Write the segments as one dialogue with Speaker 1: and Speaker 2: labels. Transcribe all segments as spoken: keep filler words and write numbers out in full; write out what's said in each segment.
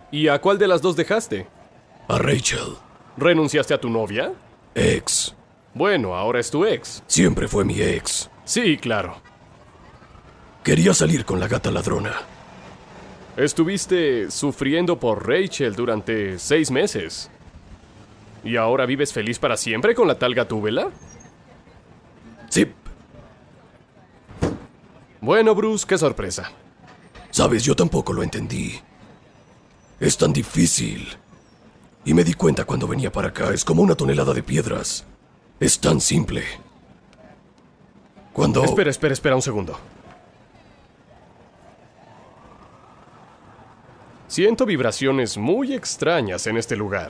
Speaker 1: ¿Y a cuál de las dos dejaste?
Speaker 2: A Rachel.
Speaker 1: ¿Renunciaste a tu novia?
Speaker 2: Ex.
Speaker 1: Bueno, ahora es tu ex.
Speaker 2: Siempre fue mi ex.
Speaker 1: Sí, claro.
Speaker 2: Quería salir con la gata ladrona.
Speaker 1: Estuviste sufriendo por Rachel durante seis meses. ¿Y ahora vives feliz para siempre con la tal Gatúbela?
Speaker 2: Sí.
Speaker 1: Bueno, Bruce, qué sorpresa.
Speaker 2: Sabes, yo tampoco lo entendí. Es tan difícil. Y me di cuenta cuando venía para acá. Es como una tonelada de piedras. Es tan simple. Cuando...
Speaker 1: Espera, espera, espera un segundo. Siento vibraciones muy extrañas en este lugar.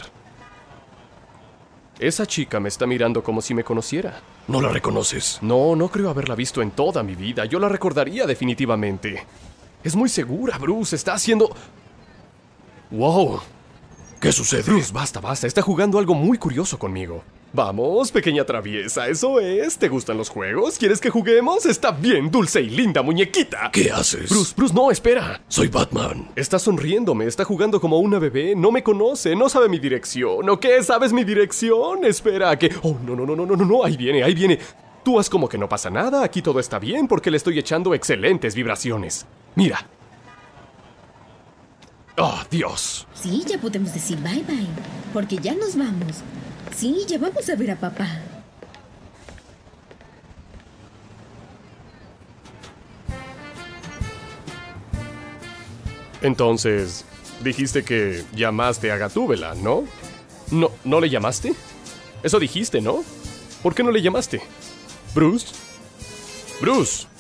Speaker 1: Esa chica me está mirando como si me conociera.
Speaker 2: ¿No la reconoces?
Speaker 1: No, no creo haberla visto en toda mi vida. Yo la recordaría definitivamente. Es muy segura, Bruce. Está haciendo... ¡Wow!
Speaker 2: ¿Qué sucede?
Speaker 1: Bruce, basta, basta. Está jugando algo muy curioso conmigo. Vamos, pequeña traviesa, eso es. ¿Te gustan los juegos? ¿Quieres que juguemos? Está bien, dulce y linda muñequita.
Speaker 2: ¿Qué haces?
Speaker 1: Bruce, Bruce, no, espera.
Speaker 2: Soy Batman.
Speaker 1: Está sonriéndome, está jugando como una bebé. No me conoce, no sabe mi dirección. ¿O qué? ¿Sabes mi dirección? Espera, que... Oh, no, no, no, no, no, no, no. Ahí viene, ahí viene. Tú haz como que no pasa nada. Aquí todo está bien porque le estoy echando excelentes vibraciones. Mira. ¡Oh, Dios!
Speaker 3: Sí, ya podemos decir bye bye, porque ya nos vamos. Sí, ya vamos a ver a papá.
Speaker 1: Entonces, dijiste que llamaste a Gatúbela, ¿no? ¿No, no le llamaste? Eso dijiste, ¿no? ¿Por qué no le llamaste? ¿Bruce? ¡Bruce!